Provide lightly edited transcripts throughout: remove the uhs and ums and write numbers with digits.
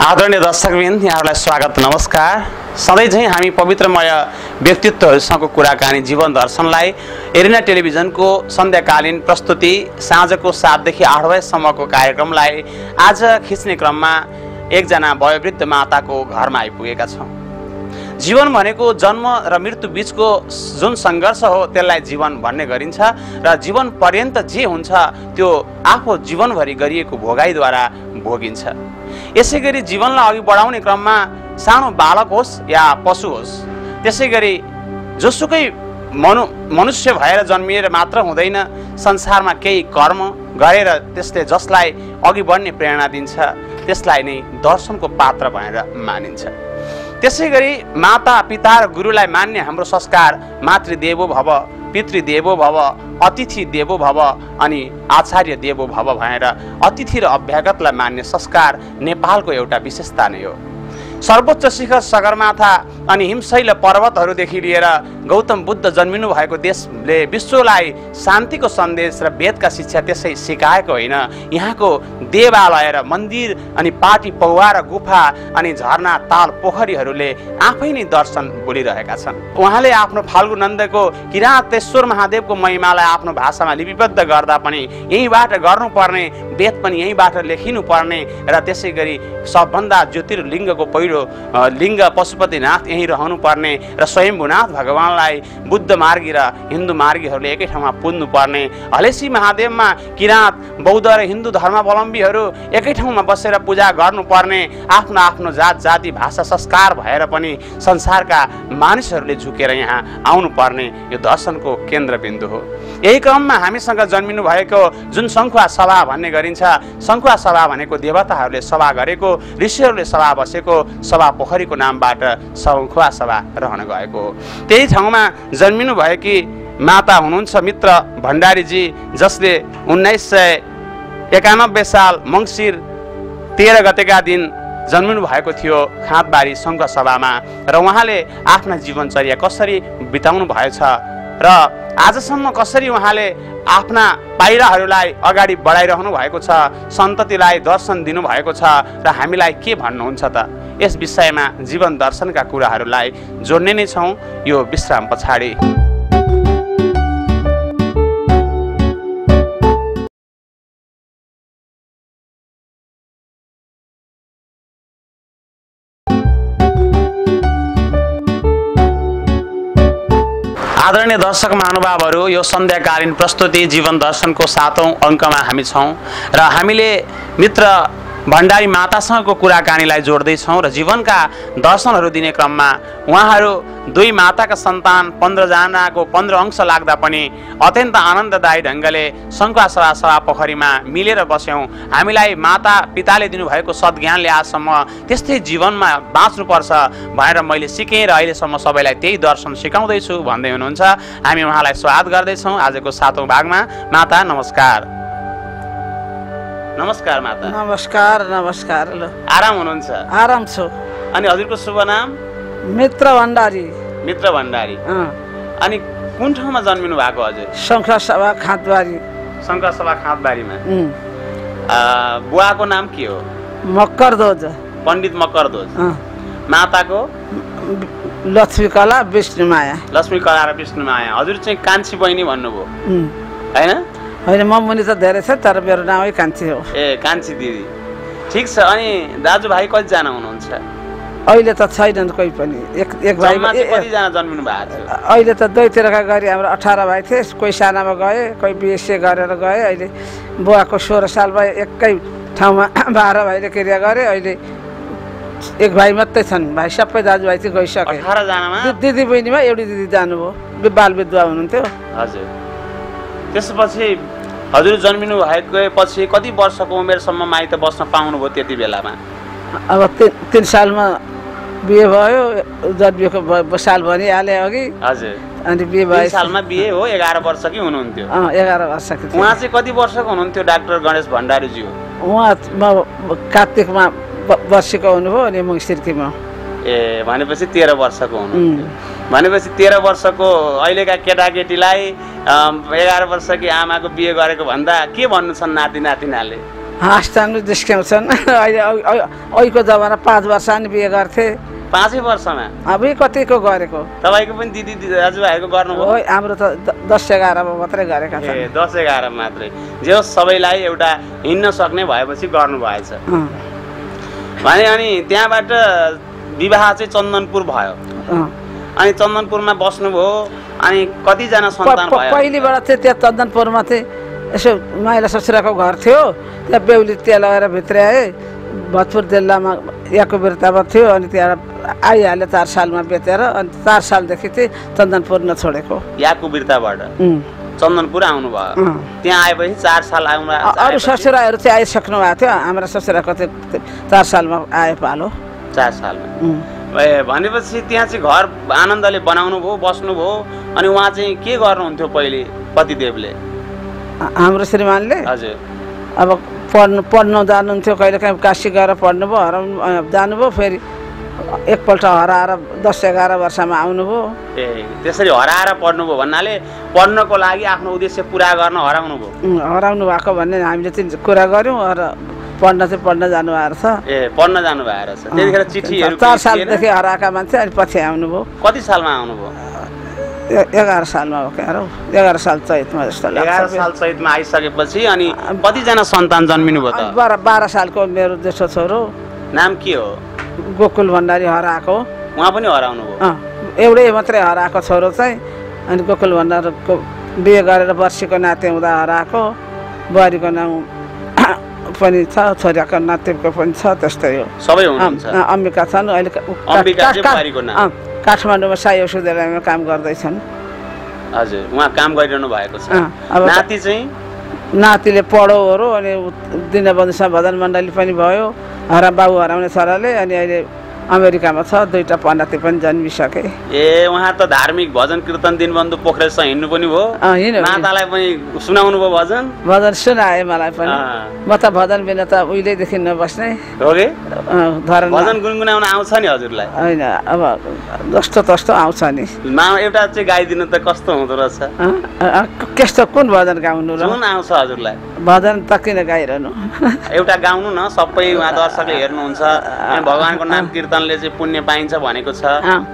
आदरणीय दर्शकवृन्द, यहाँहरूलाई स्वागत, नमस्कार। सधैँ चाहिँ हामी पवित्रमय व्यक्तित्वहरूसँगको कुराकानी जीवन दर्शनलाई एरिना टेलिभिजनको सन्ध्याकालीन प्रस्तुति साँझको 7 देखि 8 बजेसम्मको कार्यक्रमलाई आज खिच्ने क्रममा एकजना वयोवृद्ध माताको घरमा आइपुगेका छौँ। जीवन भनेको जन्म र मृत्यु बीचको जुन सङ्घर्ष हो त्यसलाई जीवन भन्ने गरिन्छ र जीवन पर्यन्त जे हुन्छ त्यो आफू जीवनभरि गरिएको भोगाइद्वारा भोगिन्छ। यसै गरी जीवनलाई अघि बढाउने क्रममा सानो बालक होस् या पशु होस्, त्यसै गरी जोसुकै मनुष्य भएर जन्मिएर मात्र हुँदैन, संसारमा केही कर्म गरेर त्यसले जसलाई अघि बढ्ने प्रेरणा दिन्छ त्यसलाई नै दर्शनको पात्र भनेर मानिन्छ। त्यसै गरी माता पिता र गुरुलाई मान्ने हाम्रो संस्कार मातृदेवो भव, पितृदेवो भव, अतिथि देवो भव अनि आचार्य देवो भव भनेर अतिथि र अभ्यागतलाई मान्ने संस्कार नेपालको एउटा विशेषता नै हो। सर्वोच्च शिखर सगरमाथा अनि हिमशैल पर्वतहरूदेखि लिएर गौतम बुद्ध जन्मिनु भएको देशले विश्वलाई शान्तिको सन्देश र वेदका शिक्षा त्यसै सिकाएको होइन। यहाँको देवालय र मन्दिर अनि पाटी पौवा र गुफा अनि झरना ताल पोखरीहरूले आफै नै दर्शन बोलिरहेका छन्। उहाँले आफ्नो फाल्गु नन्दको किरातेश्वर महादेवको महिमालाई आफ्नो भाषामा लिपिबद्ध गर्दा पनि यहीँबाट गर्नुपर्ने, वेद पनि यहीँबाट लेखिनुपर्ने र त्यसै गरी सबभन्दा ज्योतिर्लिङ्गको पहिलो लिङ्ग पशुपतिनाथ यहीँ रहनुपर्ने र स्वयम्भूनाथ भगवानलाई बुद्ध मार्गी र हिन्दू मार्गीहरूले एकै ठाउँमा पुज्नुपर्ने, हलेसी महादेवमा किराँत बौद्ध र हिन्दू धर्मावलम्बीहरू एकै ठाउँमा बसेर पूजा गर्नुपर्ने, आफ्नो आफ्नो जात जाति भाषा संस्कार भएर पनि संसारका मानिसहरूले झुकेर यहाँ आउनुपर्ने यो दर्शनको केन्द्रबिन्दु हो। यही क्रममा हामीसँग जन्मिनु भएको जुन सङ्खुवा सभा भन्ने गरिन्छ, सङ्खुवा सभा भनेको देवताहरूले सभा गरेको, ऋषिहरूले सभा बसेको सभा पोखरीको नामबाट सङ्खुवा सभा रहन गएको हो। त्यही ठाउँमा जन्मिनु भएकी माता हुनुहुन्छ मित्र भण्डारीजी, जसले 1991 साल मङ्सिर 13 गतेका दिन जन्मिनु भएको थियो खाँदबारी सङ्खुवा सभामा र उहाँले आफ्ना जीवनचर्या कसरी बिताउनु भएछ र आजसम्म कसरी उहाँले आफ्ना पाइलाहरूलाई अगाडि बढाइरहनु भएको छ, सन्ततिलाई दर्शन दिनुभएको छ र हामीलाई के भन्नुहुन्छ त, यस विषयमा जीवन दर्शनका कुराहरूलाई जोड्ने नै छौँ यो विश्राम पछाडि। आदरणीय दर्शक महानुभावहरू, यो सन्ध्याकालीन प्रस्तुति जीवन दर्शनको 7औं अङ्कमा हामी छौँ र हामीले मित्र भण्डारी मातासँगको कुराकानीलाई जोड्दैछौँ र जीवनका दर्शनहरू दिने क्रममा उहाँहरू दुई माताका सन्तान 15 जनाको 15 अंश लाग्दा पनि अत्यन्त आनन्ददायी ढङ्गले सङ्खुवा सभा पोखरीमा मिलेर बस्यौँ। हामीलाई माता पिताले दिनुभएको सद्ज्ञानले आजसम्म त्यस्तै जीवनमा बाँच्नुपर्छ भनेर मैले सिकेँ र अहिलेसम्म सबैलाई त्यही दर्शन सिकाउँदैछु भन्दै हुनुहुन्छ। हामी उहाँलाई स्वागत गर्दैछौँ आजको 7औं भागमा। माता नमस्कार। नमस्कार माता। नमस्कार। नमस्कार। ल आराम हुनुहुन्छ? आराम छु। अनि हजुरको शुभ नाम? मित्र भण्डारी। मित्र भण्डारी। अनि कुन ठाउँमा जन्मिनु भएको हजुर? सङ्खुवा सभा खाँदबारी। सङ्खुवा सभा खाँदबारीमा। बुवाको नाम के हो? मकरध्वज। पण्डित मकरध्वज। माताको? लक्ष्मीकला विष्णुमाया। लक्ष्मीकला र विष्णुमाया। हजुर चाहिँ कान्छी बहिनी भन्नुभयो होइन? होइन, ममुनी त धेरै छ तर मेरो नामै कान्छी हो। ए, कान्छी दिदी, ठिक छ। अनि दाजुभाइ कतिजना हुनुहुन्छ? अहिले त छैनन् कोही पनि। एक भाइ। कतिजना जन्मिनु भएको थियो? अहिले त दुईतिरका गरी हाम्रो 18 भाइ थिए। कोही सानामा गए, कोही बिएसए गरेर गए। अहिले बुवाको 16 साल भयो एकै ठाउँमा 12 भाइले क्रिया गरे। अहिले एक भाइ मात्रै छन्, भाइ सबै दाजुभाइ चाहिँ गइसके। 18 जनामा दिदी बहिनीमा एउटी दिदी जानुभयो, बाल विधवा हुनुहुन्थ्यो। हजुर। त्यसपछि हजुर जन्मिनु भएपछि कति वर्षको उमेरसम्म माइत बस्न पाउनुभयो त्यति बेलामा? अब 3 सालमा बिहे भयो, जन्मिएको साल भनिहालेँ अघि। हजुर। अनि बिहे भयो। 3 सालमा बिहे हो, 11 वर्षकी हुनुहुन्थ्यो। 11 वर्षकी। उहाँ चाहिँ कति वर्षको हुनुहुन्थ्यो डाक्टर गणेश भण्डारीजी? उहाँ कार्तिकमा वर्षको हुनुभयो अनि मङ्सिरकीमा। ए, भनेपछि 13 वर्षको हुनुहुन्थ्यो। भनेपछि 13 वर्षको अहिलेका केटाकेटीलाई 11 वर्षकी आमाको बिहे गरेको भन्दा के भन्नु छन् नाति नातिनाले? हाँस्छन् जिस्क्याउँछन् अहिले अहिलेको जमाना 5 वर्ष नि बिहे गर्थे 5 वर्षमा अब कतिको गरेको तपाईँको पनि दिदी दाजुभाइको गर्नुभयो हो हाम्रो त 10-11 मा मात्रै गरेका छन् ए 10-11 मात्रै जे होस् सबैलाई एउटा हिँड्न सक्ने भएपछि गर्नु भएछ भने अनि त्यहाँबाट विवाह चाहिँ चन्दनपुर भयो अनि चन्दनपुरमा बस्नुभयो अनि कतिजना सन्तान भयो पहिलेबाट चाहिँ त्यहाँ चन्दनपुरमा चाहिँ यसो माइला ससुराको घर थियो त्यहाँ बेहुली त्यहाँ लगाएर भित्र आए भोजपुर जिल्लामा याको बिर्तामा थियो अनि त्यहाँ आइहाल्यो 4 सालमा बेचेर अनि 4 सालदेखि चाहिँ चन्दनपुर नछोडेको याको बिर्ताबाट चन्दनपुर आउनुभयो त्यहाँ आएपछि 4 साल अरू ससुराहरू चाहिँ आइसक्नु भएको थियो हाम्रा ससुराको चाहिँ 4 सालमा आए पालो 4 सालमा भनेपछि त्यहाँ चाहिँ घर आनन्दले बनाउनु भयो बस्नुभयो अनि उहाँ चाहिँ के गर्नुहुन्थ्यो पहिले पतिदेवले हाम्रो श्रीमानले हजुर अब पढ्नु जानुहुन्थ्यो कहिले काहीँ काशी गएर पढ्नुभयो हराउनु जानुभयो फेरि एकपल्ट हराएर 10-11 वर्षमा आउनुभयो ए त्यसरी हराएर पढ्नुभयो भन्नाले पढ्नको लागि आफ्नो उद्देश्य पुरा गर्न हराउनु भएको भन्ने हामीले चाहिँ कुरा गऱ्यौँ र पढ्न चाहिँ पढ्न जानुभएको छ ए पढ्न जानुभएको रहेछ त्यतिखेर चिठीहरू 4 सालदेखि हराएका मान्छे अनि पछि आउनुभयो कति सालमा आउनुभयो 11 सालमा हो क्या 11 साल चैतमा जस्तो लाग्छ 11 साल चैतमा आइसकेपछि अनि कतिजना सन्तान जन्मिनु भयो त 12 सालको मेरो जेठो छोरो नाम के हो गोकुल भण्डारी हराएको उहाँ पनि हराउनु भयो एउटै मात्रै हराएको छोरो चाहिँ अनि गोकुल भण्डारको बिहे गरेर वर्षीको नाते हुँदा हराएको बुहारीको नाम पनि छ छोराको नातिको पनि छ त्यस्तै हो सबै हुनुहुन्छ अम्बिका छन् अहिले काठमाडौँमा साई औषधालयमा काम गर्दैछन् हजुर उहाँ काम गरिरहनु भएको छ नाति चाहिँ नातिले पढोहरू अनि दिनबन्धुसँग भजन मण्डली पनि भयो बाबु हराउने छोराले अनि अहिले अमेरिकामा छ 2टा पनाति पनि जन्मिसके ए उहाँ त धार्मिक भजन कीर्तन दिनबन्धु पोखरेलसँग हिँड्नु पनि भयो मातालाई पनि सुनाउनु भयो भजन सुनाए मलाई पनि म त भजन बिना त उहिलेदेखि नबस्ने हो के भजन गुनगुनाउन आउँछ नि हजुरलाई होइन अब जस्तो तस्तो आउँछ नि एउटा चाहिँ गाइदिनु त कस्तो हुँदो रहेछ कस्तो कुन भजन गाउनु र जुन आउँछ हजुरलाई भजन त किन गाइरहनु एउटा गाउनु न सबै उहाँ दर्शकले हेर्नुहुन्छ भगवानको नाम कीर्तनले चाहिँ पुण्य पाइन्छ भनेको छ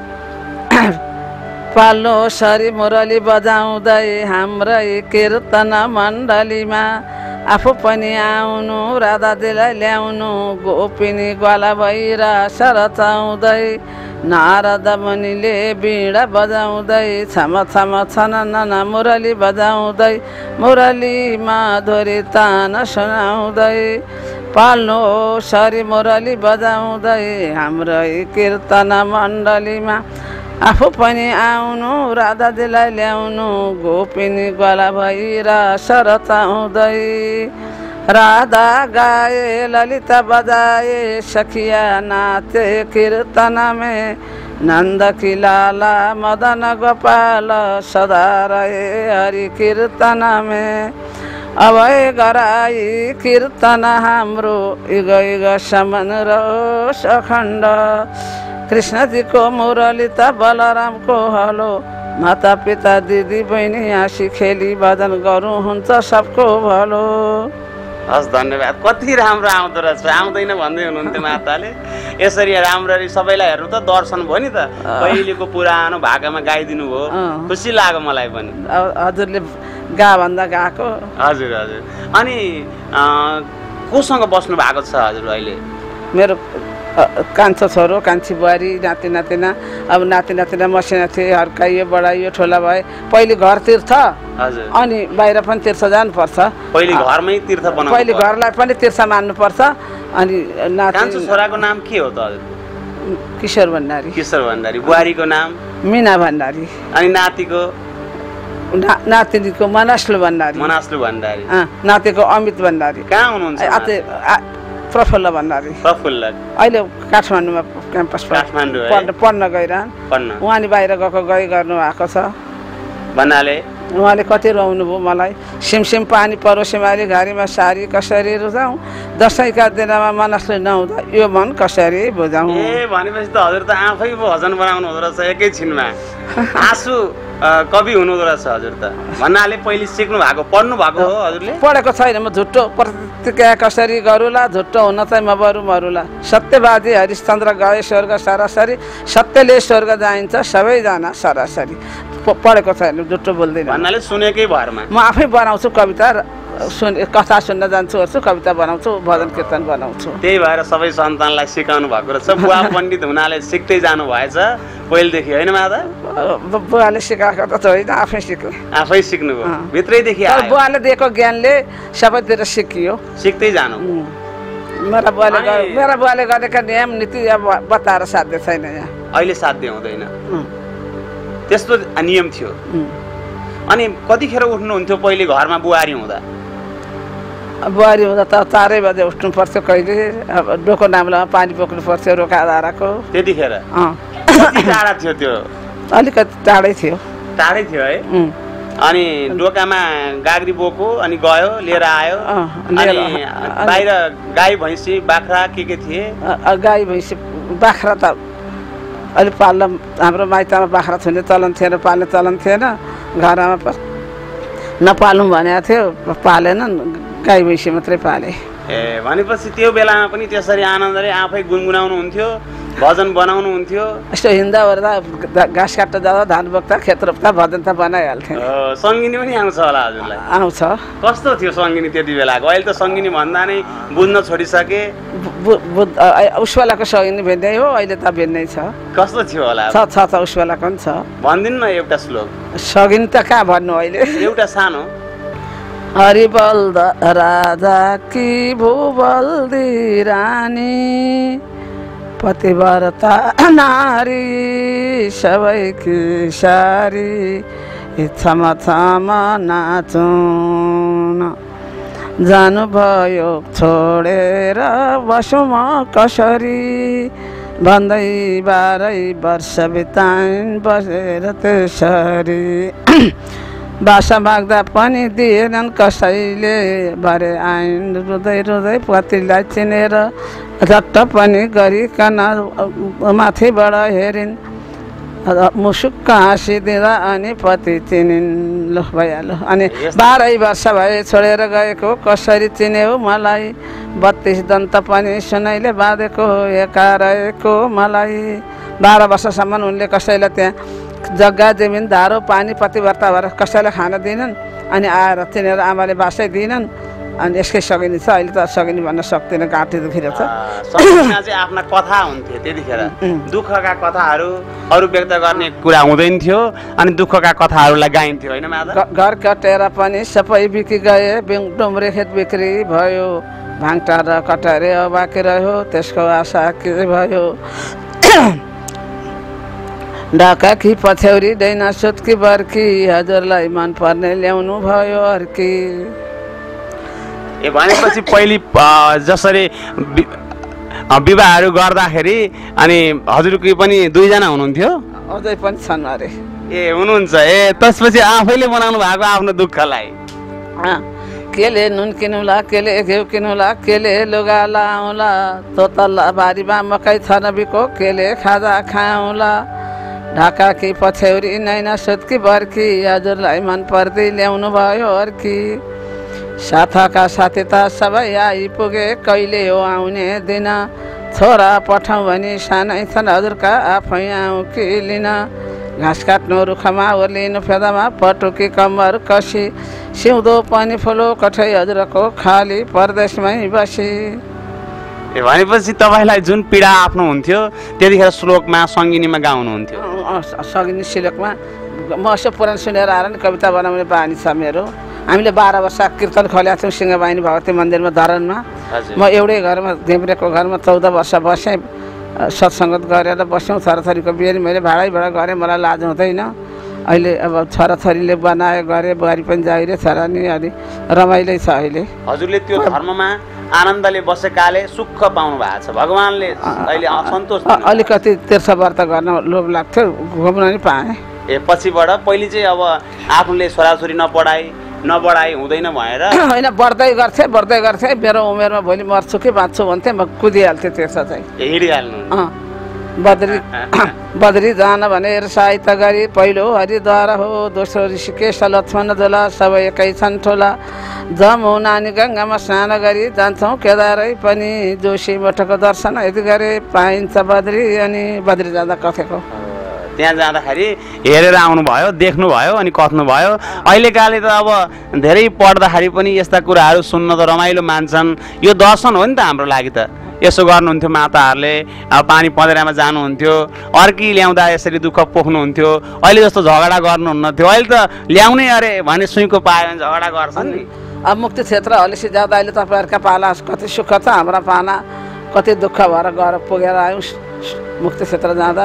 पाल्नु सरी मुरली बजाउँदै हाम्रै कीर्तन मण्डलीमा आफू पनि आउनु राधाजीलाई ल्याउनु गोपिनी ग्वाला भएर सरचाउँदै नारद मुनिले बीडा बजाउँदै छम छम छनन मुरली बजाउँदै मुरली माधुरी तान सुनाउँदै पाल्नु सरी मुरली बजाउँदै हाम्रै कीर्तन मण्डलीमा आफू पनि आउनु राधाजीलाई ल्याउनु गोपिनी ग्वाला भएर सरचाउँदै राधा गाए ललिता बजाए सखिया नाचे कीर्तन में नंद की लाला मदन गोपाल सदा रहे हरि कीर्तन में अभय गराई कीर्तन हाम्रो युग युग समन रहोस् अखण्ड कृष्ण जी को मुरली त बलराम को हलो माता पिता दिदी बहिनी हाँसी खेली भजन गरौँ हुन्छ सबको भलो हस् धन्यवाद कति राम्रो आउँदो रहेछ आउँदैन भन्दै हुनुहुन्थ्यो माताले यसरी राम्ररी सबैलाई हेर्नु त दर्शन भयो नि त पहिलेको पुरानो भाकामा गाइदिनु भयो खुसी लाग्यो मलाई पनि हजुरले गा भन्दा गाएको हजुर हजुर अनि कोसँग बस्नु भएको छ हजुर अहिले मेरो कान्छो छोरो कान्छी बुहारी नाति नातिना अब नाति नातिना मसिना थिए हर्काइयो बढाइयो ठुला भए पहिले घर तीर्थ हजुर अनि बाहिर पनि तीर्थ जानुपर्छ पहिले घरमै तीर्थ बनाउनु पहिले घरलाई पनि तीर्थ मान्नुपर्छ अनि कान्छो छोराको नाम के हो त हजुर किशोर भण्डारी बुहारीको नाम मीना भण्डारी अनि नातिको नातिनीको मनस्लु भण्डारी नातिको अमित भण्डारी कहाँ हुनुहुन्छ प्रफुल्ल भण्डारी अहिले काठमाडौँमा क्याम्पस पढ्न गइरहन् उहाँ नि बाहिर गएको गर्नु भएको छ भन्नाले उहाँले कति रुवाउनु भयो मलाई। सिमसिम पानी परोसेमाली घारीमा सारी कसरी रुजाउँ, दसैँका दिनमा मनसले नहुँदा यो मन कसरी बुझाउँ। ए भनेपछि त हजुर त आफै भजन बनाउनु हुँदो रहेछ एकैछिनमा। आँसु कवि हुनुहुँदो रहेछ हजुर त। भन्नाले पहिले सिक्नु भएको पढ्नु भएको हो हजुरले? पढेको छैन म। झुट्टो प्रतिज्ञा कसरी गरुला, झुट्टो हुन चाहिँ म बरु मरुला। सत्यवादी हरिश्चन्द्र गए स्वर्ग सरासरी, सत्यले स्वर्ग जाइन्छ सबैजना सरासरी। पढेको छैन, झुट्टो बोल्दिनँ। भन्नाले सुनेकै भरमा? म आफै बनाउँछु कविता, कथा सुन्न जान्छु, हेर्छु, कविता बनाउँछु, भजन कीर्तन बनाउँछु। त्यही भएर सबै सन्तानलाई सिकाउनु भएको रहेछ। बुवा पण्डित हुनाले सिक्दै जानु भएछ पहिलेदेखि, होइन माता? बुवाले सिकाएको त होइन, आफै सिक्यो। आफै सिक्नुभयो भित्रैदेखि? बुवाले दिएको ज्ञानले सबैतिर सिकियो, सिक्दै जानु। मेरा बुवाले गरेका नियम नीति अब बताएर साध्य छैन यहाँ। अहिले साध्य हुँदैन, त्यस्तो नियम थियो। अनि कतिखेर उठ्नुहुन्थ्यो पहिले घरमा बुहारी हुँदा? बुहारी हुँदा त 4 बजे उठ्नु पर्थ्यो। कहिले अब डोको नाम्लोमा पानी बोक्नु पर्थ्यो रोका धाराको। त्यतिखेर कति टाढा थियो त्यो? अलिकति टाढै थियो। टाढै थियो है? अनि डोकामा गाग्री बोको अनि गयो लिएर आयो। अनि बाहिर गाई भैँसी बाख्रा के थिए? गाई भैँसी बाख्रा त अलि पाल्न, हाम्रो माइतमा बाख्रा छुने चलन थिएन, पाल्ने चलन थिएन। घरमा नपालौँ भनेको थियो, पालेनन्, गाई भैँसी मात्रै पाले। ए भनेपछि त्यो बेलामा पनि त्यसरी आनन्दले आफै गुनगुनाउनु हुन्थ्यो, भजन बनाउनु हुन्थ्यो? यस्तो हिँड्दा ओर्दा घाँस काट्न जाँदा धान बोक्दा खेत रोप्दा भजन त बनाइहाल्थ्यो। सङ्गिनी पनि आउँछ होला हजुरलाई? आउँछ। कस्तो थियो सङ्गिनी त्यति बेलाको? अहिले त सङ्गिनी भन्दा नै बुझ्न छोडिसके। उस बेलाको सङ्गिनी भिन्नै हो, अहिले त भिन्नै छ। कस्तो थियो होला? छ उस बेलाको पनि छ। भनिदिनु न एउटा श्लोक। सगिनी त कहाँ भन्नु अहिले? एउटा सानो। हरिबल राजा की भूबल्दी रानी, पतिव्रता नारी सबैकी सारी, इच्छामा नाचुन जानुभयो छोडेर बसौँ म कसरी, भन्दै 12 वर्ष बिताइन् बसेर त्यसरी। बासा माग्दा पनि दिएनन् कसैले, भरे आइन् रुँदै रुँदै पतिलाई चिनेर, झट्ट पनि गरिकन माथिबाट हेरिन्, मुसुक्क हाँसिदिँदा अनि पति चिनिन्। लो भइहाल्यो। अनि 12 वर्ष भए छोडेर गएको कसरी चिन्यो मलाई, 32 दन्त पनि सुनैले बाँधेको एका रहेको मलाई। 12 वर्षसम्म उनले कसैलाई त्यहाँ जग्गा जमिन धारो पानी पतिव्रता भएर कसैलाई खान दिनन्। अनि आएर चिनेर आमाले बासै दिनन्। अनि यसकै सगिनी छ। अहिले त सगिनी भन्न सक्दैन, घाँटी दुखिरहेको छ। सगिनीमा चाहिँ आफ्ना कथा हुन्थ्यो त्यतिखेर, दुःखका कथाहरू, अरू व्यक्त गर्ने कुरा हुँदैन थियो, अनि दुःखका कथाहरूलाई गाइन्थ्यो, होइन माता? घर कटेर पनि सबै बिकि गए, डुम्रे खेत बिक्री भयो, भाङटा र कटरे बाँकी रह्यो, त्यसको आशा के भयो। ढाका कि पछ्यौरी दैना सुत्की बर्की, हजुरलाई मन पर्ने ल्याउनु भयो अर्की। ए भनेपछि पहिले जसरी विवाहहरू गर्दाखेरि अनि हजुरको पनि 2 जना हुनुहुन्थ्यो? अझै पनि छन् अरे। ए हुनुहुन्छ। ए त्यसपछि आफैले बनाउनु भएको आफ्नो दुःखलाई? केले नुन किनौला, केले घिउ किनौला, केले लुगा लाउँला, तोतल्ला बारीमा मकै छ नबिको, केले खाजा खाउँला। ढाका कि पछ्यौरी नैना सुत्की बर्की, हजुरलाई मन पर्दै ल्याउनु भयो अर्की। साथका साथी त सबै आइपुगे, कहिले हो आउने दिन, छोरा पठाउँ भने सानै छन् हजुरका आफै आउँ कि लिन। घाँस काट्नु रुखमा ओर्लिनु फेदामा, पटुकी कम्मर कसी, सिउँदो पनि फुलो कठै हजुरको खाली परदेशमै बसी। ए भनेपछि तपाईँलाई जुन पीडा आफ्नो हुन्थ्यो त्यतिखेर श्लोकमा सङ्गिनीमा गाउनुहुन्थ्यो? सगिनी श्लोकमा म यसो पुराण सुनेर आएर नि कविता बनाउने बानी छ मेरो। हामीले 12 वर्ष कीर्तन खोलेका थियौँ सिंहवाहिनी भगवती मन्दिरमा धरानमा। म एउटै घरमा देब्रेको घरमा 14 वर्ष बसेँ, सत्सङ्गत गरेर बस्यौँ। छोराछोरीको बिहे मैले भाडैबाट गरेँ, मलाई लाज हुँदैन। अहिले अब छोराछोरीले बनायो गरे, बुहारी पनि जागिरे, छोरा नि अलि रमाइलै छ अहिले। हजुरले त्यो धर्ममा आनन्दले बसेकाले सुख पाउनु भएको छ, भगवानले अहिले सन्तोष। अलिकति तीर्थ व्रत गर्न लोभ लाग्थ्यो, घुम्न नि पाएँ। पछिबाट पहिले चाहिँ अब आफूले छोराछोरी नबढाइ हुँदैन भएर होइन बढ्दै गर्थे मेरो उमेरमा भोलि मर्छु कि बाँच्छु भन्थेँ म कुदिहाल्थेँ त्यसो चाहिँ हिँडिहाल्नु बद्री जान भनेर सहायता गरी पहिलो हरिद्वार हो दोस्रो ऋषिकेश लक्ष्मण झोला सबै एकै छन् ठोला जमु नानी गङ्गामा स्नान गरी जान्छौँ केदारै पनि जोशी मठको दर्शन यदि गरे पाइन्छ बद्री अनि बद्री जाँदा कथेको त्यहाँ जाँदाखेरि हेरेर आउनुभयो देख्नुभयो अनि कथ्नुभयो अहिलेकाले त अब धेरै पढ्दाखेरि पनि यस्ता कुराहरू सुन्न त रमाइलो मान्छन् यो दर्शन हो नि त हाम्रो लागि त यसो गर्नुहुन्थ्यो माताहरूले अब पानी पँधेरामा जानुहुन्थ्यो अर्की ल्याउँदा यसरी दुःख पोख्नुहुन्थ्यो अहिले जस्तो झगडा गर्नुहुन्न थियो अहिले त ल्याउनै अरे भने सुईको पायो भने झगडा गर्छन् नि अब मुक्ति क्षेत्र हलेसी जाँदा अहिले तपाईँहरूका पाला कति सुख छ हाम्रा पाना कति दुःख भएर गएर पुगेर आयौँ मुक्ति क्षेत्र जाँदा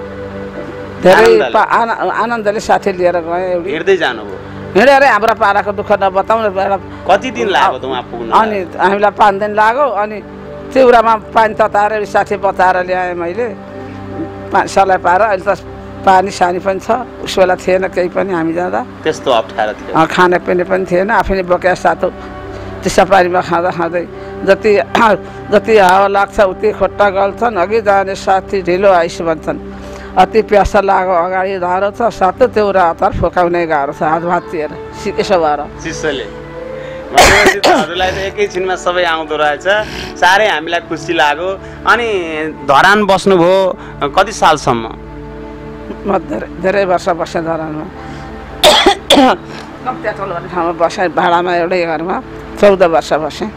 धेरै आनन्दले साथी लिएर गएँ एउटी हिँड्दै जानुभयो हिँडेर हाम्रा पालाको दुःख नबताउनु कति दिन लाग्यो त उहाँ पुग्नु अनि हामीलाई 5 दिन लाग्यो अनि चिउरामा पानी तताएर साथी बचाएर ल्याएँ मैले सलाई पाएर अहिले त पानी सानी पनि छ उस बेला थिएन केही पनि हामी जाँदा त्यस्तो अप्ठ्यारो थियो खानेपिने पनि थिएन आफैले बोकेर सातो चिसा पानीमा खाँदै जति हावा लाग्छ उति खुट्टा गल्छन् अघि जाने साथी ढिलो आइस भन्छन् अति प्यासा लाग्यो अगाडि धारो छ सातो चिउरा हतार फुकाउने गाह्रो छ हात भाँचिएर यसो भएर शिष्यले हजुरलाई त एकैछिनमा सबै आउँदो रहेछ साह्रै हामीलाई खुसी लाग्यो अनि धरान बस्नुभयो कति सालसम्म म धेरै वर्ष बसेँ धरानमा कम्त्याटोल भन्ने ठाउँमा बसेँ भाडामा एउटै घरमा 14 वर्ष बसेँ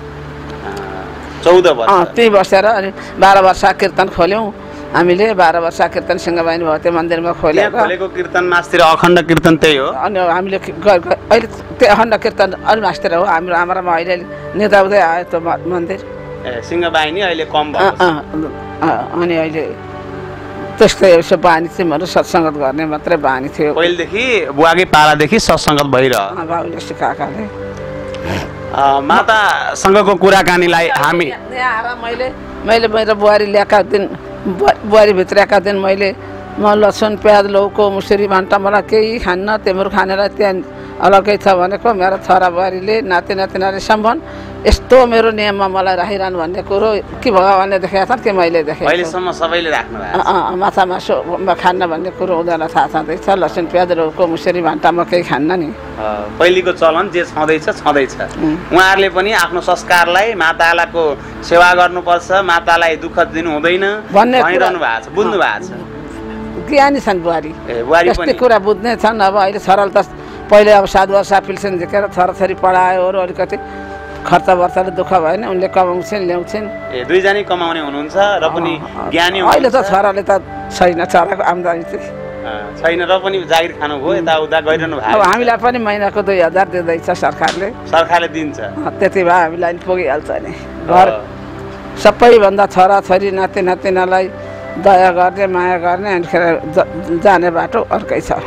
14 वर्ष त्यही बसेर अनि 12 वर्ष कीर्तन खोल्यौँ हामीले 12 वर्ष कीर्तन सिंहवाहिनी भगवती मन्दिरमा खोलेको कीर्तन मास्तिर अखण्ड कीर्तन त्यही हो अनि हामीले अहिले त्यो अखण्ड कीर्तन अलि मास्तिर हो हाम्रोमा अहिले निदाउँदै आयो त्यो मन्दिर सिंहवाहिनी अहिले कम भएको अनि अहिले त्यस्तै यसो बानी चाहिँ मेरो सत्सङ्गत गर्ने मात्रै बानी थियो पहिलेदेखि बुवाकै पालादेखि सत्सङ्गत भइरह्यो बाबुले सिकाएकाले मातासँगको कुराकानीलाई हामी मैले मेरो बुहारी ल्याएका दिन बुहारी भित्रिएका दिन मैले म लसुन प्याज लौको मुसुरी भान्टा मलाई केही खान्न तिम्रो खानेर त्यहाँ अलग्गै छ भनेको मेरो छोरा बुहारीले नाति नातिनाले सम्बन्ध यस्तो मेरो नियममा मलाई राखिरहनु भन्ने कुरो के भगवानले देखाएको छ कि मैले देखेँ अहिलेसम्म सबैले राख्नु माछा मासु खान्न भन्ने कुरो हुँदैन थाहा छँदैछ लसुन प्याज लौको मुसुरी भान्टा म केही खान्न नि पहिलेको चलन जे छँदैछ उहाँहरूले पनि आफ्नो संस्कारलाई मातालाको सेवा गर्नुपर्छ मातालाई दुःख दिनु हुँदैन भनिरहनु भएको छ बुझ्नु भएको छ ज्ञानी छन् बुहारी त्यस्तै कुरा बुझ्ने छन् अब अहिले सरल त पहिले अब 7 वर्ष पिल्सन झिकेर छोराछोरी पढायो अलिकति खर्च वर्चले दुःख भएन उनले कमाउँछन् ल्याउँछन् दुईजना कमाउने हुनुहुन्छ र पनि ज्ञानी अहिले त छोराले त छैन छोराको आम्दानी चाहिँ छैन र पनि जागिर खानुभयो यताउता गरिरहनु भएको अब हामीलाई पनि महिनाको 2000 दिँदैछ सरकारले दिन्छ त्यति भए हामीलाई पुगिहाल्छ नि घर सबैभन्दा छोराछोरी नाति नातिनालाई दया गर्ने माया गर्ने अनिखेर जाने बाटो अर्कै छ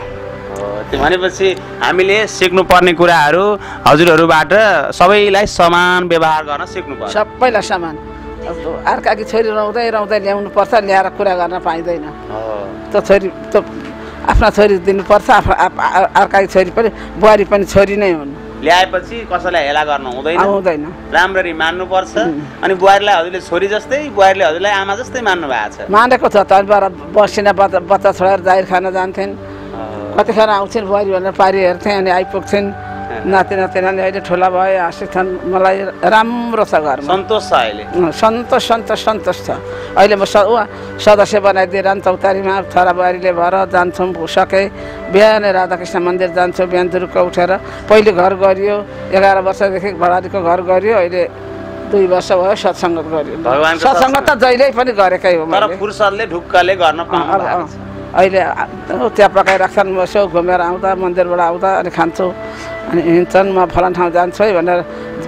भनेपछि हामीले सिक्नुपर्ने कुराहरू हजुरहरूबाट सबैलाई समान व्यवहार गर्न सिक्नुपर्छ सबैलाई समान अर्काकी छोरी रौँदै ल्याउनु पर्छ ल्याएर कुरा गर्न पाइँदैन त्यो छोरी त आफ्ना छोरी दिनुपर्छ अर्काकी छोरी पनि बुहारी पनि छोरी नै हुन् ल्याएपछि कसैलाई हेला गर्न हुँदैन राम्ररी मान्नुपर्छ अनि बुहारीलाई हजुरले छोरी जस्तै बुहारीले हजुरलाई आमा जस्तै मान्नु भएको छ मानेको छ तलबाट बसिना बच्चा छोडेर जाहिर खान जान्थेन् कतिखेर आउँछन् बुहारी भनेर पारी हेर्थेँ अनि आइपुग्छन् नाति नातिनाले अहिले ठुला भए हाँसी छन् मलाई राम्रो छ घरमा सन्तोष छ अहिले सन्तोष छ अहिले म सदस्य बनाइदिएर चौतारीमा छोरा बुहारीले भएर जान्छौँ सके बिहान राधाकृष्ण मन्दिर जान्छौँ बिहान दुरुक्क उठेर पहिले घर गरियो 11 वर्षदेखि भडारीको घर गरियो अहिले 2 वर्ष भयो सत्सङ्गत गरियो सत्सङ्गत त जहिल्यै पनि गरेकै हो तर फुर्सदले ढुक्कले गर्न पाउँछ अहिले चिया पकाइराख्छन् म यसो घुमेर आउँदा मन्दिरबाट आउँदा अनि खान्छु अनि हिँड्छन् म फलान ठाउँ जान्छु है भनेर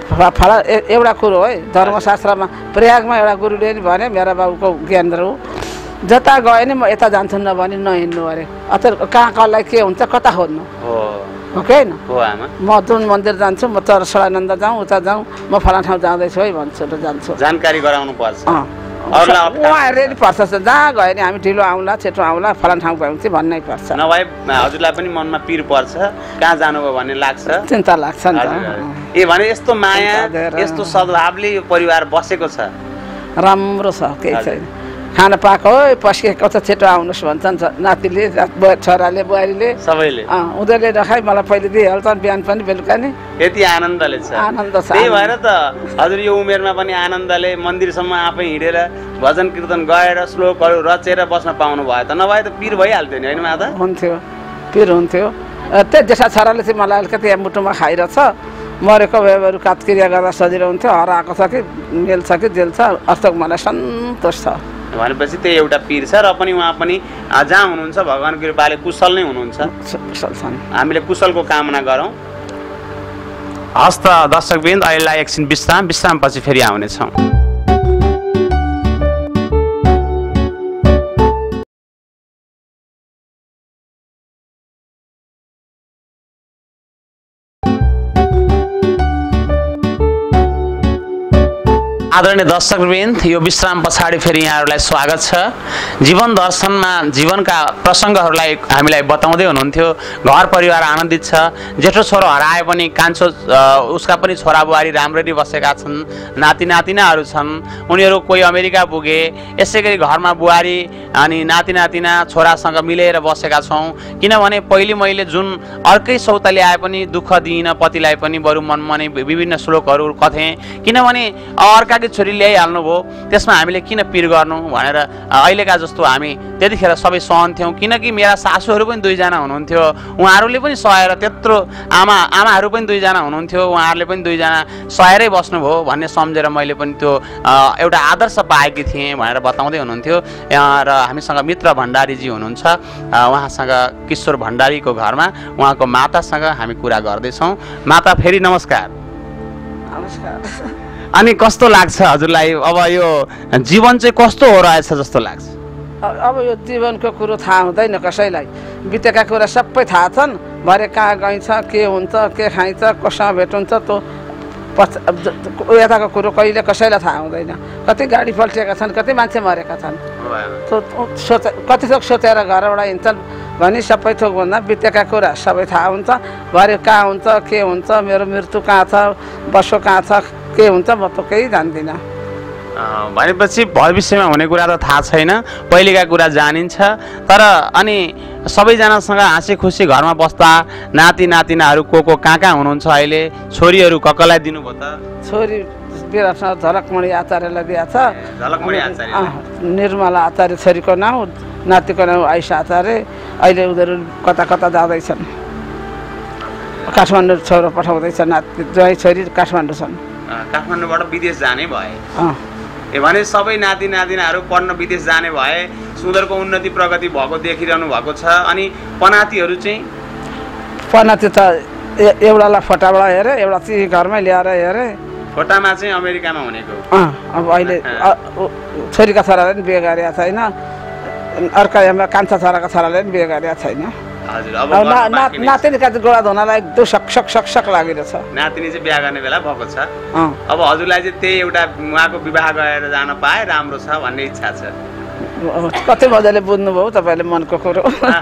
एउटा कुरो है धर्मशास्त्रमा प्रयागमा एउटा गुरुले नि भने मेरा बाबुको ज्ञान हो जता गए नि म यता जान्छु नभने नहिँड्नु अरे अथवा कहाँ कसलाई के हुन्छ कता खोज्नु हो कि होइन म जुन मन्दिर जान्छु म चरसडानन्द जाउँ उता जाउँ म फलान ठाउँ जाँदैछु है भन्छु र जान्छु जानकारी गराउनु पर्छ अरूलाई अप्ठ्यारो उहाँहरूले नि पर्छ जहाँ गयो नि हामी ढिलो आउँला छिटो आउँला फलान ठाउँ गयो भने चाहिँ भन्नै पर्छ नभए हजुरलाई पनि मनमा पिर पर्छ कहाँ जानुभयो भन्ने लाग्छ चिन्ता लाग्छ नि त ए भने यस्तो माया यस्तो सद्भावले यो परिवार बसेको छ राम्रो छ केही छैन खाना पाएको हो पस्केको त छिटो आउनुहोस् भन्छन् नातिले छोराले बुहारीले सबैले उनीहरूले रखाइ मलाई पहिले दिइहाल्छन् बिहान पनि बेलुका नि यति आनन्दले छ आनन्द छ त्यही भएर त हजुर यो उमेरमा पनि आनन्दले मन्दिरसम्म आफै हिँडेर भजन कीर्तन गरेर श्लोकहरू रचेर बस्न पाउनु भयो त नभए त पिर भइहाल्थ्यो नि होइन माता हुन्थ्यो पिर हुन्थ्यो त्यो जेठा छोराले चाहिँ मलाई अलिकति यहाँ मुटुमा खाइरहेछ मरेको व्यवहारहरू कातक्रिया गर्दा सजिलो हुन्थ्यो हराएको छ कि मेल्छ कि जेल्छ अर्थक मलाई सन्तोष छ भनेपछि त्यही एउटा पिर छ र पनि उहाँ पनि जहाँ हुनुहुन्छ भगवान् कृपाले कुशल नै हुनुहुन्छ कुशल छन् हामीले कुशलको कामना गरौँ हस् त दर्शकवृन्द अहिलेलाई एकछिन विश्रामपछि फेरि आउनेछौँ आदरणीय दर्शकवृन्द यो विश्राम पछाडि फेरि यहाँहरूलाई स्वागत छ जीवन दर्शनमा जीवनका प्रसङ्गहरूलाई हामीलाई बताउँदै हुनुहुन्थ्यो घर परिवार आनन्दित छ जेठो छोरो हराए पनि कान्छो उसका पनि छोरा बुहारी राम्ररी बसेका छन् नाति नातिनाहरू छन् उनीहरू कोही अमेरिका पुगे यसै गरी घरमा बुहारी अनि नाति नातिना छोरासँग मिलेर बसेका छौँ किनभने पहिले मैले जुन अर्कै सौताले आए पनि दुःख दिइनँ पतिलाई पनि बरु मनमा नै विभिन्न श्लोकहरू कथेँ किनभने अर्काकै छोरी ल्याइहाल्नु भयो त्यसमा हामीले किन पिर गर्नु भनेर अहिलेका जस्तो हामी त्यतिखेर सबै सहन्थ्यौँ किनकि मेरा सासूहरू पनि दुईजना हुनुहुन्थ्यो उहाँहरूले पनि सहेर त्यत्रो आमाहरू पनि दुईजना हुनुहुन्थ्यो उहाँहरूले पनि दुईजना सहेरै बस्नुभयो भन्ने सम्झेर मैले पनि त्यो एउटा आदर्श पाएकी थिएँ भनेर बताउँदै हुनुहुन्थ्यो र हामीसँग मित्र भण्डारीजी हुनुहुन्छ उहाँसँग किशोर भण्डारीको घरमा उहाँको मातासँग हामी कुरा गर्दैछौँ माता फेरि नमस्कार नमस्कार अनि कस्तो लाग्छ हजुरलाई अब यो जीवन चाहिँ कस्तो हो रहेछ जस्तो लाग्छ अब यो जीवनको कुरो थाहा हुँदैन कसैलाई बितेका कुरा सबै थाहा छन् भरे कहाँ गइन्छ के हुन्छ के खाइन्छ कोसँग भेट हुन्छ त्यो यताको कुरो कहिले कसैलाई थाहा हुँदैन कति गाडी पल्टिएका छन् कति मान्छे मरेका छन् कति थोक सोचेर घरबाट हिँड्छन् भनी सबै थोकभन्दा बितेका कुरा सबै थाहा हुन्छ भरे कहाँ हुन्छ के हुन्छ मेरो मृत्यु कहाँ छ बसो कहाँ छ के हुन्छ म त केही जान्दिनँ भनेपछि भविष्यमा हुने कुरा त थाहा छैन पहिलेका कुरा जानिन्छ तर अनि सबैजनासँग हाँसी खुसी घरमा बस्दा नाति नातिनाहरू को कहाँ हुनुहुन्छ अहिले छोरीहरू कसलाई दिनुभयो त छोरी बिरासँग झलकमणि आचार्यलाई दिएको छ झलकमणि आचार्य निर्मला आचार्य छोरीको नाम नातिको नाम आइसा आचार्य अहिले उनीहरू कता कता जाँदैछन् काठमाडौँ छोरो पठाउँदैछ नाति दुवै छोरी काठमाडौँ छन् काठमाडौँबाट विदेश जाने भए ए भने सबै नाति नातिनाहरू पढ्न विदेश जाने भए उनीहरूको उन्नति प्रगति भएको देखिरहनु भएको छ अनि पनातीहरू चाहिँ पनाती त एउटालाई फोटाबाट हेरेँ एउटा चाहिँ घरमै ल्याएर हेरेँ फोटामा चाहिँ अमेरिकामा हुनेको अब अहिले छोरीका छोराले पनि बिहे गरेका छैन अर्का कान्छा छोराका छोराले पनि बिहे गरेका छैन नातिनीका गोडा धुनलाई एकदम सक्सक लागिरहेछ नातिनी चाहिँ बिहा गर्ने बेला भएको छ अब हजुरलाई चाहिँ त्यही एउटा उहाँको विवाह गरेर जान पाए राम्रो छ भन्ने इच्छा छ कति मजाले बुझ्नुभयो तपाईँले मनको कुरो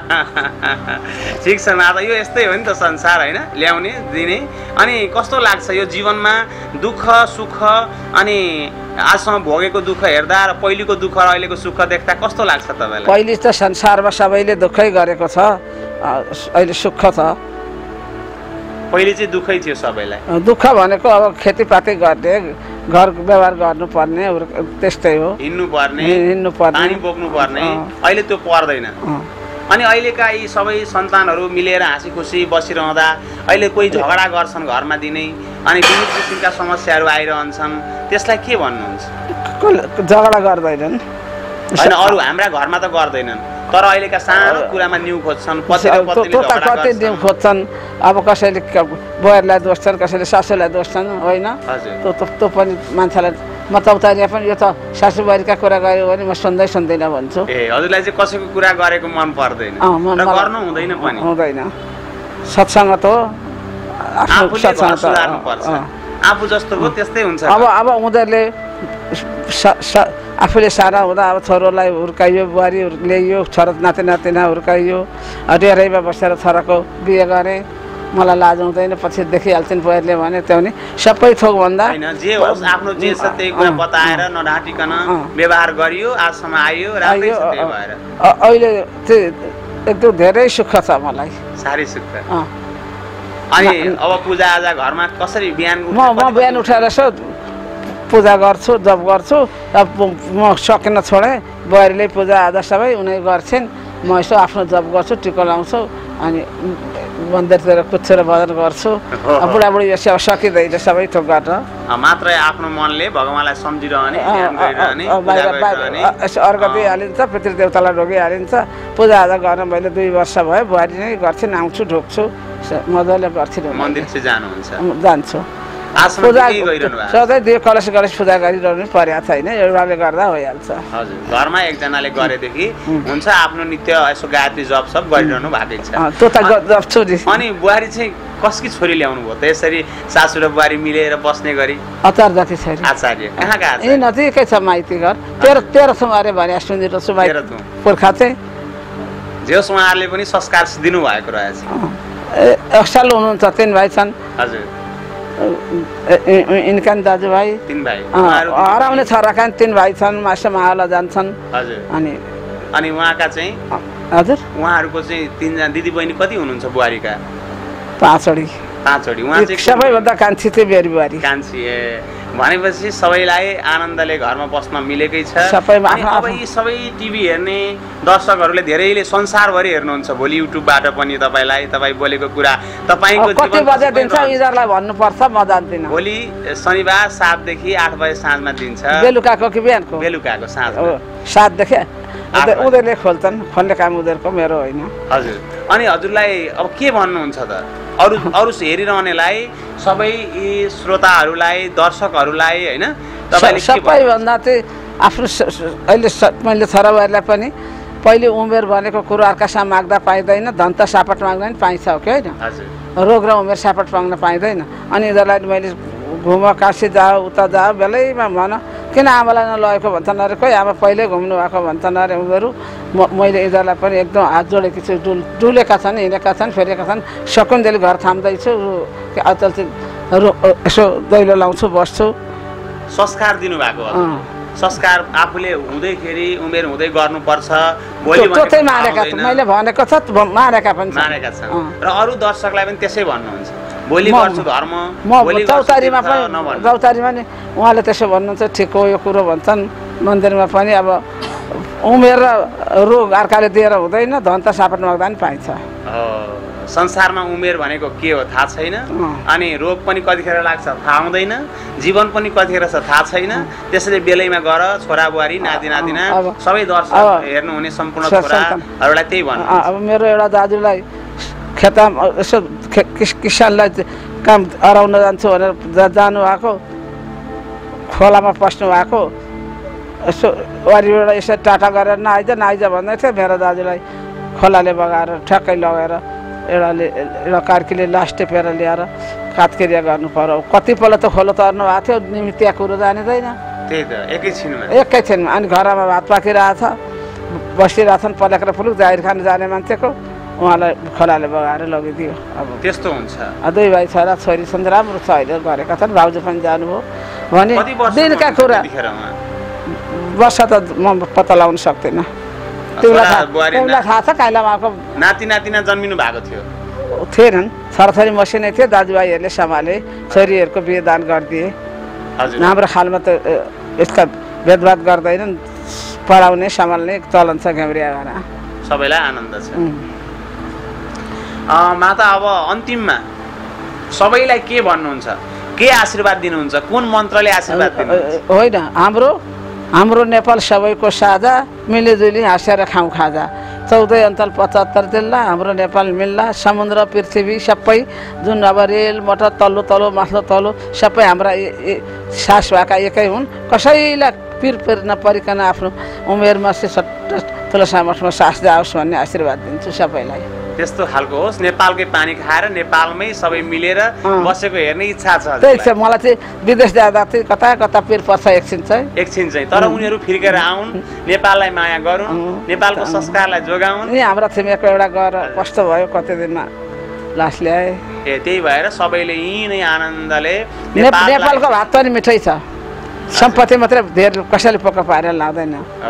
ठिक छ माता यो यस्तै हो नि त संसार होइन ल्याउने दिने अनि कस्तो लाग्छ यो जीवनमा दुःख सुख अनि आजसम्म भोगेको दुःख हेर्दा र पहिलेको दुःख र अहिलेको सुख देख्दा कस्तो लाग्छ तपाईँलाई पहिले त संसारमा सबैले दुःखै गरेको छ अहिले सुख छ पहिले चाहिँ दुःखै थियो सबैलाई दुःख भनेको अब खेतीपाती गर्ने घर व्यवहार गर्नुपर्ने त्यस्तै हो हिँड्नु पर्ने पानी बोक्नु पर्ने अहिले त्यो पर्दैन अनि अहिलेका यी सबै सन्तानहरू मिलेर हाँसी खुसी बसिरहँदा अहिले कोही झगडा गर्छन् घरमा दिनै अनि विभिन्न किसिमका समस्याहरू आइरहन्छन् त्यसलाई के भन्नुहुन्छ झगडा गर्दैनन् होइन अरू हाम्रा घरमा त गर्दैनन् तर अहिलेका सानो कुरामा न्यु खोज्छन् कति न्यु खोज्छन् अब कसैले बुहारीलाई दोस्छन् कसैले सासूलाई दोस्छन् होइन त्यो पनि मान्छेलाई म त उतारिया पनि यो त सासू बुहारीका कुरा गऱ्यो भने म सुन्दैन भन्छु ए हजुरलाई चाहिँ कसैको कुरा गरेको मन पर्दैन र गर्नु हुँदैन पनि हुँदैन सत्सँग त आफू जस्तो हो त्यस्तै हुन्छ अब उनीहरूले आफूले साना हुँदा अब छोरोलाई हुर्काइयो, बुहारी ल्याइयो, छोरा नाति नातिना हुर्काइयो, डेरैमा बसेर छोराको बिहे गरेँ। मलाई लाज हुँदैन, पछि देखिहाल्छन् बुहारीले भने त्यो नि सबै थोकभन्दा जे होस् आफ्नो जे छ त्यही कुरा बताएर नढाँटिकन व्यवहार गरियो, आजसम्म आइयो, राम्रै छ त्यही भएर। अहिले चाहिँ एकदम धेरै सुख छ मलाई, साह्रै सुख। अनि अब पूजाआजा घरमा कसरी बिहान म बिहान उठेर यसो पूजा गर्छु, जप गर्छु। अब म सकिन छोडेँ, बुहारीले पूजाआजा सबै उनी गर्छन्, म यसो आफ्नो जप गर्छु, टिको लाउँछु, अनि मन्दिरतिर कुदेर भजन गर्छु। बुढाबुढी यसो सकिँदैन सबै थोक गरेर मात्र आफ्नो मनले भगवानलाई सम्झिरहने, अर्घ दिइहालिन्छ, पितृदेवतालाई ढोगिहालिन्छ। पूजाआजा गर्न मैले 2 वर्ष भयो, बुहारी नै गर्छिन्, आउँछु ढोक्छु, मजाले गर्छु। मन्दिर चाहिँ जानुहुन्छ? जान्छु। पूजा सधैँ 2 कलश पूजा गरिरहनु पर्या छैन, एउटाले गर्दा भइहाल्छ। हजुर, घरमा एकजनाले गरेदेखि हुन्छ, आफ्नो नित्य यसो गायत्री जप सब गरिरहनु भएको छ। त्यो त जप्छु नि। अनि बुहारी चाहिँ कसकी छोरी ल्याउनु भयो त यसरी सासू र बुहारी मिलेर बस्ने गरी? अचार जाति छोरी। आचार्य कहाँका? यही नजिकै छ माइती घर। 13 सुमारे भने सुनिरो सुमाई पुर्खा चाहिँ जेस उहाँहरूले पनि संस्कार दिनुभएको रहेछ। असल हुनुहुन्छ, 3 भाइ छन्। हजुर, यिनका दाजुभाइ 3 भाइ हराउने छोराका 3 भाइ छन्, मासु माहला जान्छन्। हजुर, अनि उहाँका चाहिँ? हजुर, उहाँहरूको चाहिँ 3 जना दिदी बहिनी कति हुनुहुन्छ बुहारीका? 5 वटी। उहाँ चाहिँ सबैभन्दा कान्छी चाहिँ मेरो बुहारी। कान्छी भनेपछि सबैलाई आनन्दले घरमा बस्न मिलेकै छ। अब यी सबै टिभी हेर्ने दर्शकहरूले धेरैले संसारभरि हेर्नुहुन्छ भोलि युट्युबबाट पनि तपाईलाई, तपाईँ बोलेको कुरा तपाईँको कति बजे दिन्छ यिनीहरूलाई भन्नुपर्छ, म जान्दिनँ। भोलि शनिबार 7 देखि 8 बजे साँझमा दिन्छ। बेलुकाको कि बिहानको? बेलुकाको साँझमा 7 देखि। उनीहरूले खोल्छन्, खोल्ने काम उनीहरूको, मेरो होइन। हजुर, अनि हजुरलाई अब के भन्नुहुन्छ त अरू हेरिरहनेलाई, सबै यी श्रोताहरूलाई, दर्शकहरूलाई होइन, तपाईँले सबैभन्दा चाहिँ आफ्नो अहिले मैले छोराबारीलाई पनि पहिले उमेर भनेको कुरो अर्कासँग माग्दा पाइँदैन, धन त सापट माग्दा पनि पाइन्छ हो कि होइन? रोग र उमेर सापट माग्न पाइँदैन। अनि यिनीहरूलाई मैले घुम काशी जाऊ, उता जाऊ, बेलैमा भन किन आमालाई नलगेको भन्छन् अरे, कोही आमा पहिले घुम्नु भएको भन्छन् अरे उनीहरू। मैले यिनीहरूलाई पनि एकदम हात जोडेकी छु, डुलेका छन्, हिँडेका छन्, फेरेका छन्। सकुन्जेली घर थाम्दैछु, अचल चाहिँ यसो दैलो लाउँछु, बस्छु। संस्कार दिनुभएको संस्कार आफूले हुँदैखेरि उमेर हुँदै गर्नुपर्छ त्यो चाहिँ मानेका छन्, मैले भनेको छ, मानेका पनि छन्। र अरू दर्शकलाई पनि त्यसै भन्नुहुन्छ, भोलि गर्छु धर्म, म चौतारीमा नि उहाँले त्यसो भन्नुहुन्छ, ठिक हो यो कुरो भन्छन्। मन्दिरमा पनि अब उमेर र रोग अर्काले दिएर हुँदैन, धन त सापट माग्दा पनि पाइन्छ। संसारमा उमेर भनेको के हो थाहा छैन, अनि रोग पनि कतिखेर लाग्छ थाहा हुँदैन, जीवन पनि कतिखेर छ थाहा छैन। त्यसैले बेलैमा गएर छोरा बुहारी, नाति नातिना सबै दर्शक हेर्नुहुने सम्पूर्ण छोराहरूलाई त्यही भन्नु। अब मेरो एउटा दाजुलाई खेतमा यसो किसानलाई काम अराउन जान्छु भनेर जानुभएको, खोलामा पस्नु भएको, यसो वारीबाट यसो टाटा गरेर नआइज भन्दै थियो। मेरो दाजुलाई खोलाले बगाएर ठ्याक्कै लगेर एउटा कार्कीले लास टेपेर ल्याएर कातक्रिया गर्नु पर्यो। कतिपल्ट त खोलो तर्नु भएको थियो, निमित्या कुरो जानिँदैन। त्यही त एकैछिनमा। अनि घरमा भात पाकिरहेछ, बसिरहेछन्, पलेकर पुलुक जाहिर खान जाने मान्छेको उहाँलाई खोलाले बगाएर लगिदियो। अब त्यस्तो हुन्छ। 2 भाइ छोरा छोरी छन्, राम्रो छ, अहिले गरेका छन्, भाउजू पनि जानुभयो भने दिनका कुरा। वर्ष त म पत्ता लगाउन सक्दिनँ, तिमीलाई थाहा छ? काइलामाको नाति नातिना जन्मिनु भएको थियो? थिएनन्, छोराछोरी मसिनै थियो, दाजुभाइहरूले सम्हाले, छोरीहरूको बिहे दान गरिदिए। हाम्रो खालमा त यसका भेदभाद गर्दैनन्, पढाउने सम्हाल्ने चलन छ, घेम्रिया घर सबैलाई आनन्द छ। माता अब अन्तिममा सबैलाई के भन्नुहुन्छ, के आशीर्वाद दिनुहुन्छ, कुन मन्त्रले आशीर्वाद दिनुहुन्छ? होइन, हाम्रो नेपाल सबैको साझा, मिलिजुली हाँसेर खाउँ खाजा। 14 अञ्चल 75 जिल्ला हाम्रो नेपाल मिल्ला, समुद्र पृथ्वी सबै जुन अब रेल मोटर तल्लो तल्लो माथिल्लो तल्लो सबै हाम्रा सास भएका एकै हुन्। कसैलाई पिर नपरिकन आफ्नो उमेरमा ठुलो सामर्थ्यमा सास जाओस् भन्ने आशीर्वाद दिन्छु सबैलाई। त्यस्तो खालको होस्, नेपालकै पानी खाएर नेपालमै सबै मिलेर बसेको हेर्ने इच्छा छ। त्यही छ, मलाई चाहिँ विदेश जाँदा चाहिँ कता कता पिर पर्छ एकछिन चाहिँ, तर उनीहरू फिर्केर आउन्, नेपाललाई माया गरून्, नेपालको संस्कारलाई जोगाउन्। नि हाम्रो छिमेकको एउटा गएर कस्तो भयो, कति दिनमा लास ल्याए। त्यही भएर सबैले यहीँ नै आनन्दले नेपालको भात पनि मिठै छ, सम्पत्ति मात्रै धेर कसैले पोका पारेर लाँदैन।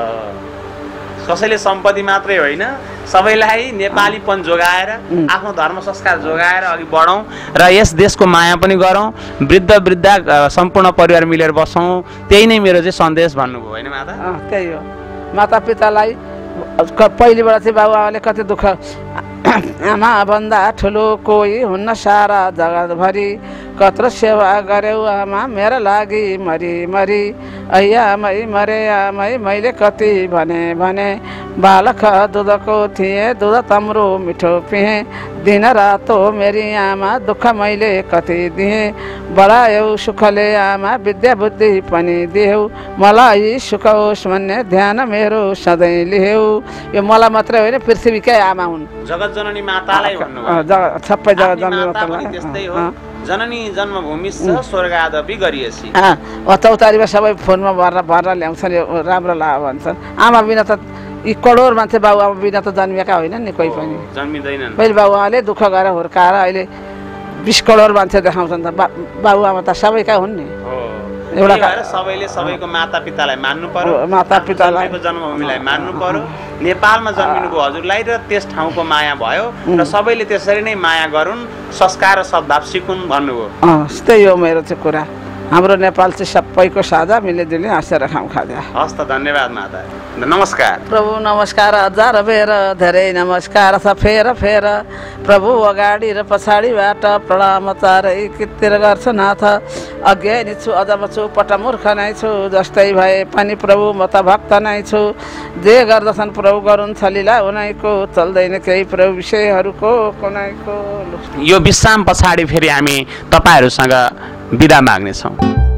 कसैले सम्पत्ति मात्रै होइन, सबैलाई नेपालीपन जोगाएर आफ्नो धर्म संस्कार जोगाएर अघि बढौँ र यस देशको माया पनि गरौँ, वृद्ध वृद्धा सम्पूर्ण परिवार मिलेर बसौँ। त्यही नै मेरो चाहिँ सन्देश भन्नुभयो होइन माता? त्यही हो, माता पितालाई पहिलेबाट चाहिँ बाबुआमाले कति दुःख, आमा भन्दा ठुलो कोही हुन्न सारा जगतभरि, कत्रो सेवा गर्यौ आमा मेरा लागि मरी मरी, आमै मरे आमै मैले कति भने, बालक दुधको थिएँ दुध तम्रो मिठो पिएँ, दिन रातो मेरी आमा दुःख मैले कति दिएँ, बढायौ सुखले आमा विद्या बुद्धि पनि दियौ, मलाई सुख होस् भन्ने ध्यान मेरो सधैँ लियौ। यो मलाई मात्रै होइन, पृथ्वीकै आमा हुन्, जगत जननी मातालाई सबै जगत जननी मातालाई त्यस्तै हो। जननी जन्मभूमि स्वर्ग आदपि गरिएछि। चौतारीमा सबै फोनमा भरेर ल्याउँछन्, यो राम्रो लाग्यो भन्छन्। आमा बिना त यी करोड मान्छे बाबुआमा बिना त जन्मिएका होइनन् नि कोही पनि, जन्मिँदैनन्। पहिले बाबुआमाले दुःख गरेर हुर्काएर अहिले 20 करोड मान्छे देखाउँछन् त, बाबुआमा त सबैका हुन् नि। एउटा सबैले सबैको माता पितालाई मान्नु पर्यो, माता पितालाई जन्मभूमिलाई मान्नु पर्यो। नेपालमा जन्मिनुको हजुरलाई र त्यस ठाउँको माया भयो र सबैले त्यसरी नै माया गरून्, संस्कार र सद्भाव सिकुन् भन्नुभयो। त्यही हो मेरो चाहिँ कुरा। हाम्रो नेपाल चाहिँ सबैको साझा, मिलेजुली हाँसेर खाउँ खाजा। हस् त, धन्यवाद माता, नमस्कार। प्रभु नमस्कार, हजार बेर धेरै नमस्कार छ फेर फेर, प्रभु अगाडि र पछाडिबाट प्रणाम चारै कितिर गर्छ नाथ, अज्ञानी छु अजब छु पटमूर्ख नै छु, जस्तै भए पनि प्रभु म त भक्त नै छु, जे गर्दछन् प्रभु गरून् छलिला उनीको, चल्दैन केही प्रभु विषयहरूको कुनैको। यो विश्राम पछाडि फेरि हामी तपाईँहरूसँग बिदा माग्नेछौँ।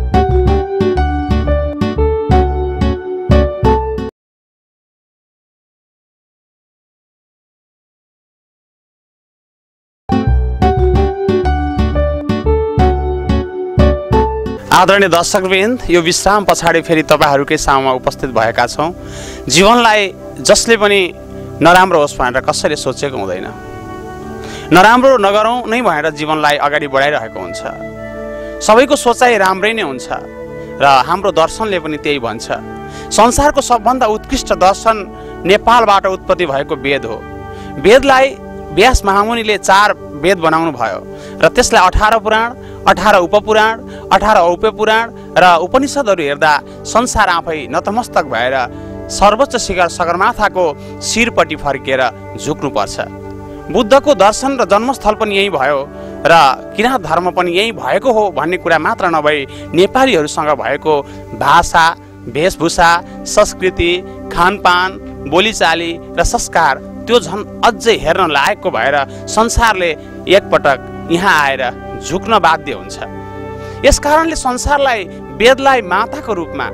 आदरणीय दर्शकवृन्द, यो विश्राम पछाडि फेरि तपाईँहरूकै सामुमा उपस्थित भएका छौँ। जीवनलाई जसले पनि नराम्रो होस् भनेर कसैले सोचेको हुँदैन, नराम्रो नगरौँ नै भनेर जीवनलाई अगाडि बढाइरहेको हुन्छ। सबैको सोचाइ राम्रै नै हुन्छ र हाम्रो दर्शनले पनि त्यही भन्छ। संसारको सबभन्दा उत्कृष्ट दर्शन नेपालबाट उत्पत्ति भएको वेद हो। वेदलाई व्यास महामुनिले 4 वेद बनाउनु भयो र त्यसलाई 18 पुराण, 18 उपपुराण, 18 औपपुराण र उपनिषदहरू हेर्दा संसार आफै नतमस्तक भएर सर्वोच्च शिखर सगरमाथाको शिरपट्टि फर्केर झुक्नुपर्छ। बुद्धको दर्शन र जन्मस्थल पनि यही भयो र किराँत धर्म पनि यही भएको हो भन्ने कुरा मात्र नभई नेपालीहरूसँग भएको भाषा, वेशभूषा, संस्कृति, खानपान, बोलीचाली र संस्कार त्यो झन् अझै हेर्न लायकको भएर संसारले एकपटक यहाँ आएर झुक्न बाध्य हुन्छ। यस कारणले संसारलाई वेदलाई माताको रूपमा,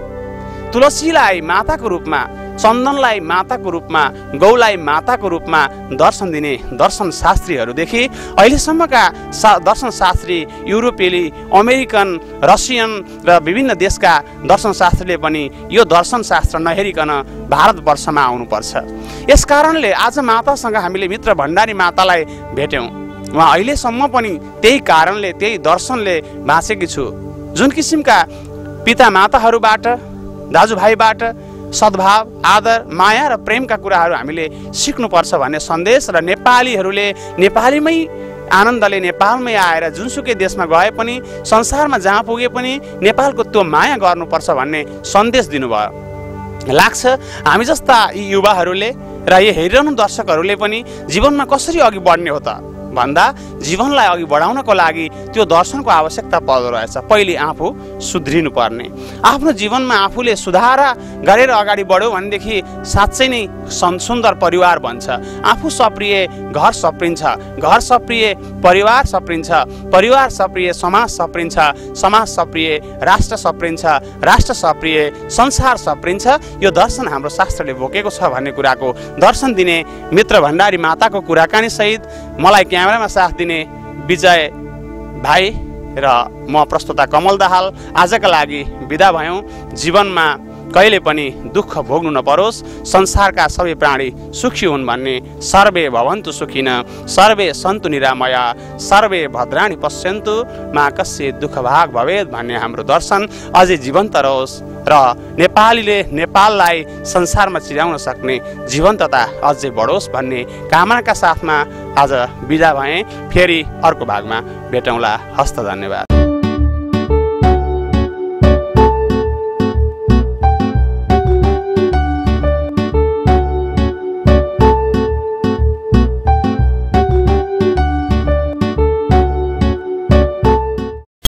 तुलसीलाई माताको रूपमा, चन्दनलाई माताको रूपमा, गौलाई माताको रूपमा दर्शन दिने दर्शन शास्त्रीहरूदेखि अहिलेसम्मका दर्शन शास्त्री युरोपेली, अमेरिकन, रसियन र विभिन्न देशका दर्शन शास्त्रीले पनि यो दर्शन शास्त्र नहेरिकन भारतवर्षमा आउनुपर्छ। यस कारणले आज मातासँग हामीले मित्र भण्डारी मातालाई भेट्यौँ। उहाँ अहिलेसम्म पनि त्यही कारणले, त्यही दर्शनले बाँचेकी छु। जुन किसिमका पिता माताहरूबाट, दाजुभाइबाट सद्भाव, आदर, माया र प्रेमका कुराहरू हामीले सिक्नुपर्छ भन्ने सन्देश र नेपालीहरूले नेपालीमै आनन्दले नेपालमै आएर जुनसुकै देशमा गए पनि, संसारमा जहाँ पुगे पनि नेपालको त्यो माया गर्नुपर्छ भन्ने सन्देश दिनुभयो। लाग्छ हामी जस्ता यी युवाहरूले र यो हेरिरहनु दर्शकहरूले पनि जीवनमा कसरी अघि बढ्ने हो त भन्दा जीवनलाई अघि बढाउनको लागि त्यो दर्शनको आवश्यकता पर्दो रहेछ। पहिले आफू सुध्रिनु पर्ने, आफ्नो जीवनमा आफूले सुधार गरेर अगाडि बढ्यो भनेदेखि साँच्चै नै सुन्दर परिवार बन्छ। आफू सप्रिय घर सप्रिन्छ, घर सप्रिय परिवार सप्रिन्छ, परिवार सप्रिय समाज सप्रिन्छ, समाज सप्रिय राष्ट्र सप्रिन्छ, राष्ट्र सप्रिय संसार सप्रिन्छ। यो दर्शन हाम्रो शास्त्रले बोकेको छ भन्ने कुराको दर्शन दिने मित्र भण्डारी माताको कुराकानी सहित मलाई क्यामेरामा साथ दिने विजय भाइ र म प्रस्तुता कमल दाहाल आजका लागि बिदा भयौँ। जीवनमा कहिले पनि दुःख भोग्नु नपरोस्, संसारका सबै प्राणी सुखी हुन् भन्ने सर्वे भवन्तु सुखिन, सर्वे सन्तु निरामया, सर्वे भद्राणि पश्यन्तु, मा कस्य दुःख भाग भवेत् भन्ने हाम्रो दर्शन अझै जीवन्त रहोस् र नेपालीले नेपाललाई संसारमा चिर्याउन सक्ने जीवन्तता अझै बढोस् भन्ने कामनाका साथमा आज बिदा भएँ। फेरि अर्को भागमा भेटौँला। हस्त धन्यवाद।